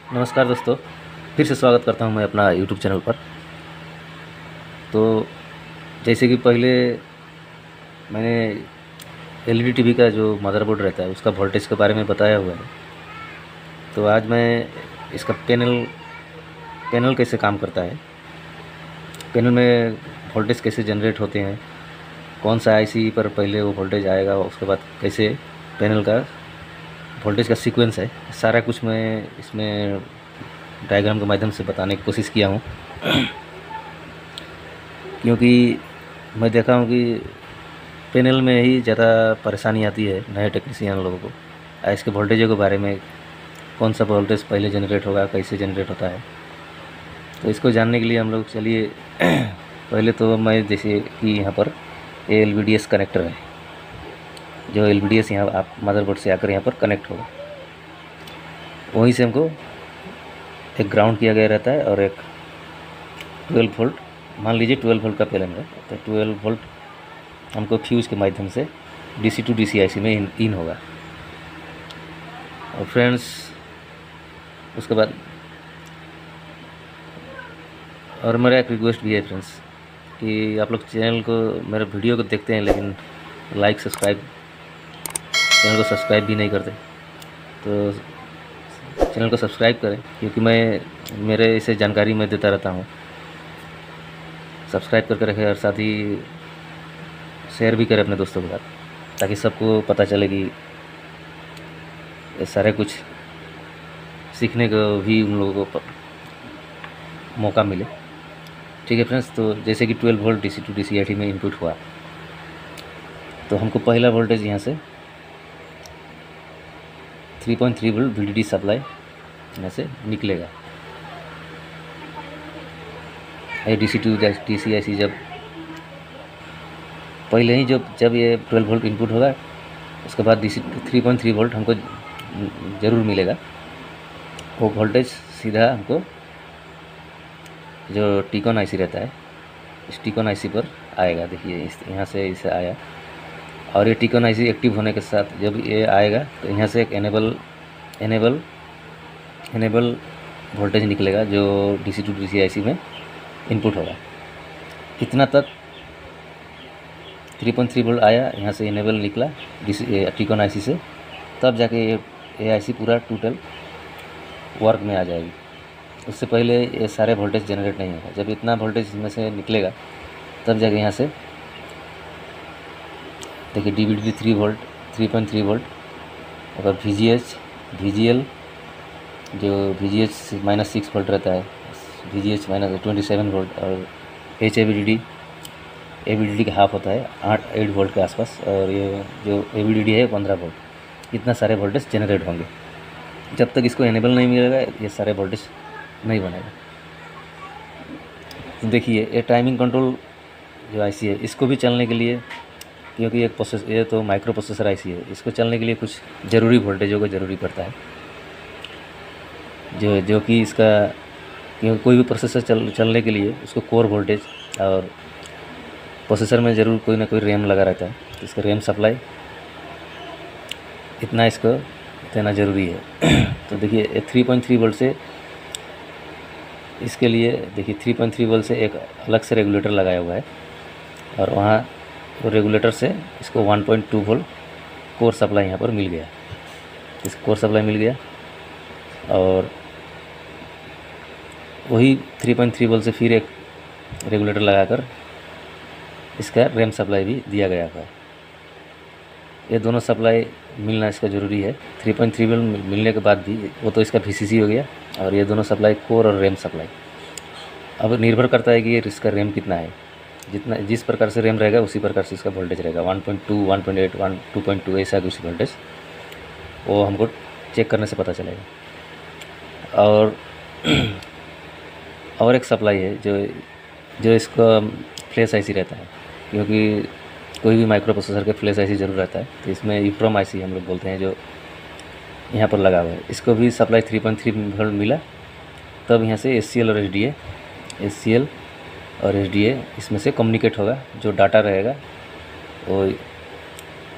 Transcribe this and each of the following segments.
नमस्कार दोस्तों, फिर से स्वागत करता हूं मैं अपना यूट्यूब चैनल पर। तो जैसे कि पहले मैंने एलईडी टीवी का जो मदरबोर्ड रहता है उसका वोल्टेज के बारे में बताया हुआ है। तो आज मैं इसका पैनल कैसे काम करता है, पैनल में वोल्टेज कैसे जनरेट होते हैं, कौन सा आईसी पर पहले वो वोल्टेज आएगा, उसके बाद कैसे पैनल का वोल्टेज का सीक्वेंस है, सारा कुछ मैं इसमें डायग्राम के माध्यम से बताने की कोशिश किया हूँ। क्योंकि मैं देखा हूँ कि पैनल में ही ज़्यादा परेशानी आती है नए टेक्नीशियन लोगों को, इसके वोल्टेजों के बारे में, कौन सा वोल्टेज पहले जनरेट होगा, कैसे जनरेट होता है। तो इसको जानने के लिए हम लोग चलिए पहले तो मैं जैसे कि यहाँ पर LVDS कनेक्टर है, जो LVDS यहाँ आप मदरबोर्ड से आकर यहाँ पर कनेक्ट होगा, वहीं से हमको एक ग्राउंड किया गया रहता है और एक 12 वोल्ट, मान लीजिए 12 वोल्ट का पैनल है तो 12 वोल्ट हमको फ्यूज़ के माध्यम से DC टू DC IC में इन होगा। और फ्रेंड्स उसके बाद और मेरा एक रिक्वेस्ट भी है फ्रेंड्स कि आप लोग चैनल को, मेरे वीडियो को देखते हैं लेकिन चैनल को सब्सक्राइब भी नहीं करते, तो चैनल को सब्सक्राइब करें, क्योंकि मैं मेरे इसे जानकारी मैं देता रहता हूँ। सब्सक्राइब करके रखें और साथ ही शेयर भी करें अपने दोस्तों के साथ, ताकि सबको पता चले कि ये सारे कुछ सीखने को भी उन लोगों को मौका मिले। ठीक है फ्रेंड्स, तो जैसे कि 12 volt DC to DC IC में इनपुट हुआ, तो हमको पहला वोल्टेज यहाँ से 3.3 वोल्ट VDD सप्लाई यहाँ से निकलेगा। ये DC टू DC IC जब पहले ही जब ये 12 वोल्ट इनपुट होगा, उसके बाद DC 3.3 वोल्ट हमको ज़रूर मिलेगा। वो वोल्टेज सीधा हमको जो टीकॉन IC रहता है, इस टीकॉन IC पर आएगा। देखिए यहाँ से इसे आया, और ये टीकॉन IC एक्टिव होने के साथ जब ये आएगा तो यहाँ से एक एनेबल वोल्टेज निकलेगा जो DC टू DC IC में इनपुट होगा। इतना तक 3.3 वोल्ट आया, यहाँ से इनेबल निकला टीकॉन IC से, तब जाके ये IC पूरा टोटल वर्क में आ जाएगी। उससे पहले ये सारे वोल्टेज जनरेट नहीं होगा। जब इतना वोल्टेज इसमें से निकलेगा तब जाके यहाँ से देखिए DVD 3 वोल्ट, 3.3 वोल्ट, और VGL जो VGH -6 वोल्ट रहता है, VGH -27 वोल्ट, और AVDD का हाफ होता है 8 वोल्ट के आसपास, और ये जो AVDD है 15 वोल्ट। इतना सारे वोल्टेज जनरेट होंगे। जब तक इसको एनेबल नहीं मिलेगा ये सारे वोल्टेज नहीं बनेगा। तो देखिए ये टाइमिंग कंट्रोल जो IC है, इसको भी चलने के लिए, क्योंकि ये तो माइक्रो प्रोसेसर IC है, इसको चलने के लिए कुछ ज़रूरी वोल्टेजों को ज़रूरी पड़ता है, जो कि इसका, क्योंकि कोई भी प्रोसेसर चलने के लिए उसको कोर वोल्टेज, और प्रोसेसर में ज़रूर कोई ना कोई रैम लगा रहता है, तो इसका रैम सप्लाई इतना इसको देना ज़रूरी है। तो देखिए 3.3 वोल्ट से इसके लिए देखिए 3.3 वोल्ट से एक अलग से रेगुलेटर लगाया हुआ है, और वहाँ वो रेगुलेटर से इसको 1.2 वोल्ट कोर सप्लाई यहाँ पर मिल गया। इस कोर सप्लाई मिल गया, और वही 3.3 वोल्ट से फिर एक रेगुलेटर लगाकर इसका रैम सप्लाई भी दिया गया है। ये दोनों सप्लाई मिलना इसका ज़रूरी है। 3.3 वोल्ट मिलने के बाद भी वो तो इसका VCC हो गया, और ये दोनों सप्लाई कोर और रैम सप्लाई। अब निर्भर करता है कि ये इसका रैम कितना है, जिस प्रकार से रैम रहेगा उसी प्रकार से इसका वोल्टेज रहेगा। 1.2, 1.8, 2.2 ऐसा कुछ वोल्टेज वो हमको चेक करने से पता चलेगा। और एक सप्लाई है जो इसका फ्लैश IC रहता है, क्योंकि कोई भी माइक्रो प्रोसेसर के फ्लैश IC जरूर रहता है, तो इसमें EEPROM IC हम लोग बोलते हैं, जो यहाँ पर लगा हुआ है। इसको भी सप्लाई 3.3 वोल्ट मिला, तब यहाँ से SCL और SDA इसमें से कम्युनिकेट होगा। जो डाटा रहेगा वो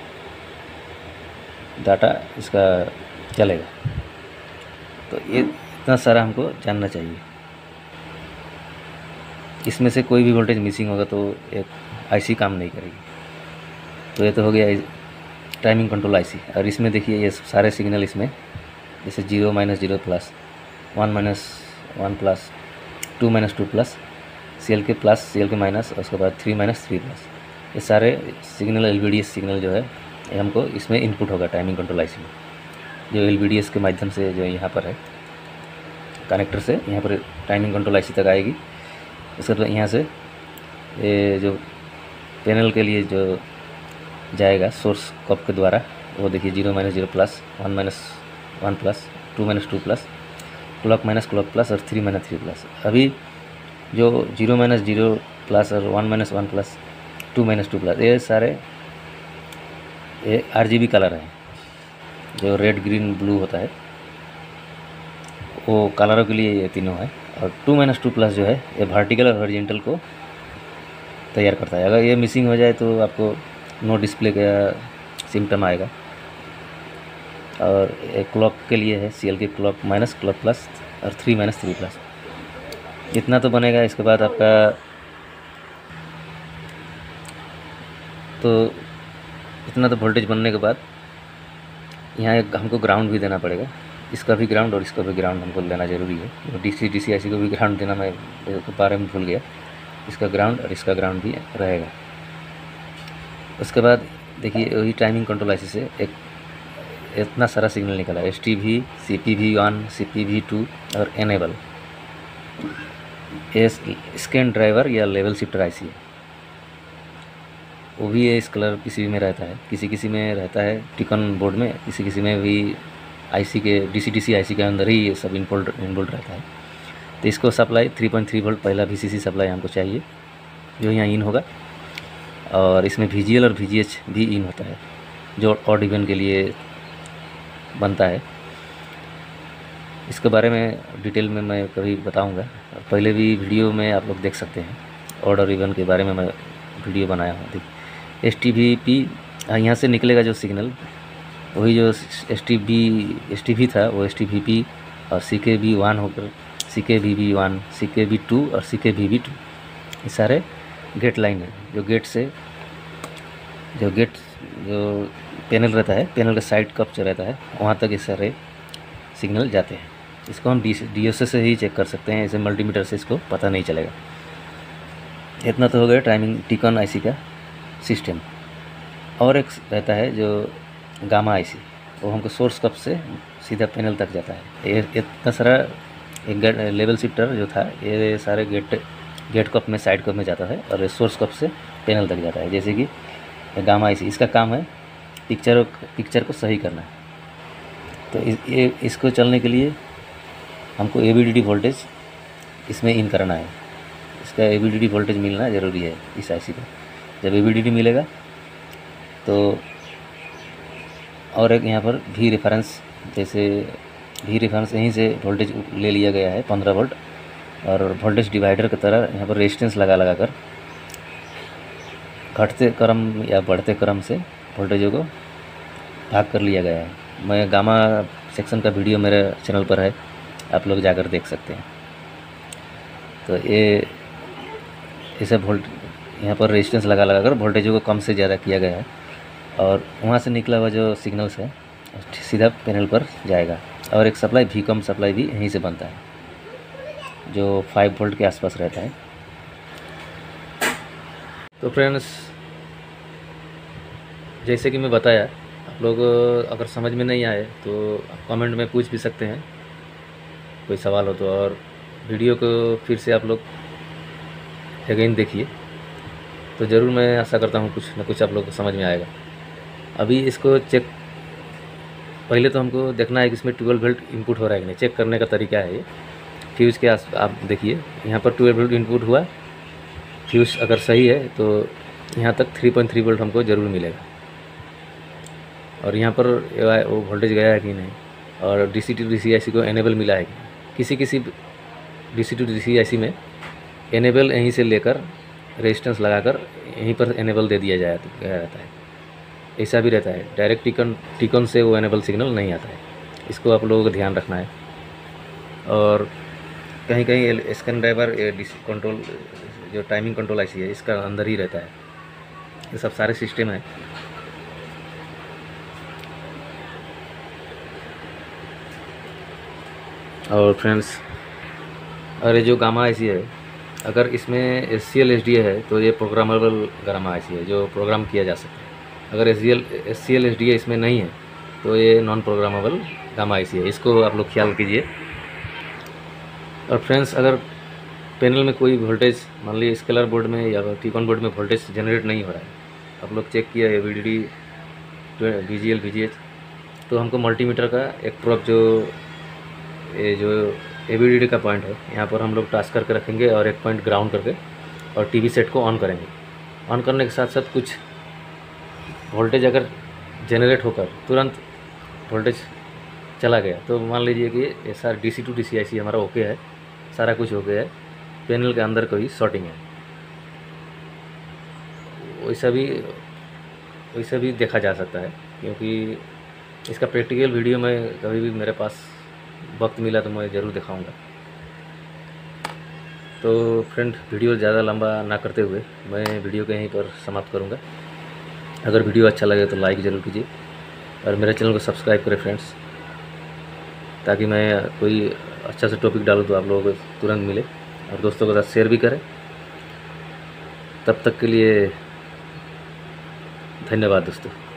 डाटा इसका चलेगा। तो ये इतना सारा हमको जानना चाहिए। इसमें से कोई भी वोल्टेज मिसिंग होगा तो एक आईसी काम नहीं करेगी। तो ये तो हो गया टाइमिंग कंट्रोल आईसी। और इसमें देखिए ये सारे सिग्नल इसमें, जैसे 0 - 0 प्लस, 1 - 1 प्लस, 2 - 2 प्लस, CL के प्लस, CL के माइनस, और उसके बाद 3 - 3 प्लस, ये सारे सिग्नल LVDS सिग्नल जो है ये हमको इसमें इनपुट होगा टाइमिंग कंट्रोल आईसी में। जो LVDS के माध्यम से जो यहाँ पर है कनेक्टर से यहाँ पर टाइमिंग कंट्रोल आईसी तक आएगी। उसके बाद यहाँ से ये जो पैनल के लिए जो जाएगा सोर्स कप के द्वारा, वो देखिए 0 - 0 plus, 1 - 1 plus, 2 - 2 plus, clock minus clock plus, और 3 - 3 प्लस। अभी जो 0 - 0 प्लस और 1 - 1 प्लस, 2 - 2 प्लस, ये सारे ये RGB कलर है। जो रेड ग्रीन ब्लू होता है वो कलरों के लिए ये तीनों है। और 2 - 2 प्लस जो है ये वर्टिकल और हॉरिजॉन्टल को तैयार करता है। अगर ये मिसिंग हो जाए तो आपको नो डिस्प्ले का सिम्टम आएगा। और एक क्लॉक के लिए है CL के क्लॉक माइनस क्लॉक प्लस और 3 - 3 प्लस। इतना तो बनेगा। इसके बाद आपका तो इतना तो वोल्टेज बनने के बाद यहाँ एक हमको ग्राउंड भी देना पड़ेगा। इसका भी ग्राउंड और इसका भी ग्राउंड हमको लेना ज़रूरी है। DC IC को भी ग्राउंड देना मैं बारे में भूल गया। इसका ग्राउंड और इसका ग्राउंड भी रहेगा। उसके बाद देखिए वही टाइमिंग कंट्रोल आईसी से एक इतना सारा सिग्नल निकला, STV, CPV1, CPV2 और एनेबल। ये स्कैन ड्राइवर या लेवल शिफ्टर आईसी है। वो भी इस कलर किसी में रहता है, किसी में रहता है टिकन बोर्ड में, किसी में भी आईसी के DC आईसी के अंदर ही ये सब इनबोल्ड रहता है। तो इसको सप्लाई 3.3 वोल्ट पहला VCC सप्लाई हमको चाहिए जो यहाँ इन होगा। और इसमें VGL और VGH भी इन होता है जो ऑड इवन के लिए बनता है। इसके बारे में डिटेल में मैं कभी बताऊंगा। पहले भी वीडियो में आप लोग देख सकते हैं, ऑड और इवन के बारे में मैं वीडियो बनाया हूँ। देखिए STVP यहाँ से निकलेगा जो सिग्नल, वही जो STV था वो STVP और CKB1 होकर CKBB1, CKB2 और CKBB2, ये सारे गेट लाइन है। जो गेट से जो पैनल रहता है, पैनल का साइड कप जो रहता है वहाँ तक ये सारे सिग्नल जाते हैं। इसको हम DSO से ही चेक कर सकते हैं, ऐसे मल्टीमीटर से इसको पता नहीं चलेगा। इतना तो हो गया टाइमिंग टिकन आईसी का सिस्टम। और एक रहता है जो गामा आईसी, वो हमको सोर्स कप से सीधा पैनल तक जाता है। ये इतना सारा एक लेवल शिफ्टर जो था ये सारे गेट कप में साइड कप में जाता है और सोर्स कप से पैनल तक जाता है। जैसे कि गामा आईसी, इसका काम है पिक्चर को सही करना है। तो इसको चलने के लिए हमको AVDD वोल्टेज इसमें इन करना है। इसका AVDD वोल्टेज मिलना ज़रूरी है इस आईसी को। जब AVDD मिलेगा तो और एक यहाँ पर V रेफरेंस, जैसे V रेफरेंस यहीं से वोल्टेज ले लिया गया है 15 वोल्ट, और वोल्टेज डिवाइडर की तरह यहाँ पर रेजिस्टेंस लगा कर घटते क्रम या बढ़ते क्रम से वोल्टेजों को भाग कर लिया गया है। मैं गामा सेक्शन का वीडियो मेरे चैनल पर है, आप लोग जाकर देख सकते हैं। तो ये ऐसे यहाँ पर रेजिस्टेंस लगा कर वोल्टेजों को कम से ज़्यादा किया गया है। और वहाँ से निकला हुआ जो सिग्नल्स है सीधा पैनल पर जाएगा। और एक सप्लाई VCOM सप्लाई भी यहीं से बनता है जो 5 वोल्ट के आसपास रहता है। तो फ्रेंड्स, जैसे कि मैं बताया, आप लोग अगर समझ में नहीं आए तो कमेंट में पूछ भी सकते हैं कोई सवाल हो तो। और वीडियो को फिर से आप लोग अगेन देखिए तो ज़रूर मैं आशा करता हूँ कुछ ना कुछ आप लोग को समझ में आएगा। अभी इसको चेक, पहले तो हमको देखना है कि इसमें 12 वोल्ट इनपुट हो रहा है कि नहीं। चेक करने का तरीका है ये, फ्यूज़ के आप देखिए यहाँ पर 12 वोल्ट इनपुट हुआ। फ्यूज़ अगर सही है तो यहाँ तक 3.3 वोल्ट हमको ज़रूर मिलेगा। और यहाँ पर वो वोल्टेज गया है कि नहीं, और DC to DC IC को एनेबल मिला है कि किसी DC to DC IC में एनेबल यहीं से लेकर रेजिस्टेंस लगाकर यहीं पर एनेबल दे दिया गया रहता है। ऐसा भी रहता है, डायरेक्ट टिकन से वो एनेबल सिग्नल नहीं आता है। इसको आप लोगों को ध्यान रखना है। और कहीं कहीं स्कैन ड्राइवर डीसी कंट्रोल जो टाइमिंग कंट्रोल आईसी है इसका अंदर ही रहता है। ये सब सारे सिस्टम है। और फ्रेंड्स, और ये जो गामा आईसी है, अगर इसमें SCL SDA है तो ये प्रोग्रामेबल गामा आईसी है जो प्रोग्राम किया जा सकता है। अगर SCL SDA इसमें नहीं है तो ये नॉन प्रोग्रामेबल गामा आईसी है। इसको आप लोग ख्याल कीजिए। और फ्रेंड्स, अगर पैनल में कोई वोल्टेज, मान लीजिए स्केलर बोर्ड में या टीकॉन बोर्ड में वोल्टेज जनरेट नहीं हो रहा है, आप लोग चेक किया है VDD VGL VGH, तो हमको मल्टीमीटर का एक प्रोब जो ABDD का पॉइंट है, यहाँ पर हम लोग टास्क करके रखेंगे और एक पॉइंट ग्राउंड करके और टीवी सेट को ऑन करेंगे। ऑन करने के साथ साथ कुछ वोल्टेज अगर जनरेट होकर तुरंत वोल्टेज चला गया तो मान लीजिए कि ये सारा DC to DC IC हमारा ओके है, सारा कुछ हो गया है, पैनल के अंदर कोई शॉर्टिंग है, वैसा भी देखा जा सकता है। क्योंकि इसका प्रैक्टिकल वीडियो मैं कभी भी मेरे पास वक्त मिला तो मैं ज़रूर दिखाऊंगा। तो फ्रेंड, वीडियो ज़्यादा लंबा ना करते हुए मैं वीडियो को यहीं पर समाप्त करूंगा। अगर वीडियो अच्छा लगे तो लाइक ज़रूर कीजिए और मेरे चैनल को सब्सक्राइब करें फ्रेंड्स, ताकि मैं कोई अच्छा सा टॉपिक डालूँ तो आप लोगों को तुरंत मिले, और दोस्तों के साथ शेयर भी करें। तब तक के लिए धन्यवाद दोस्तों।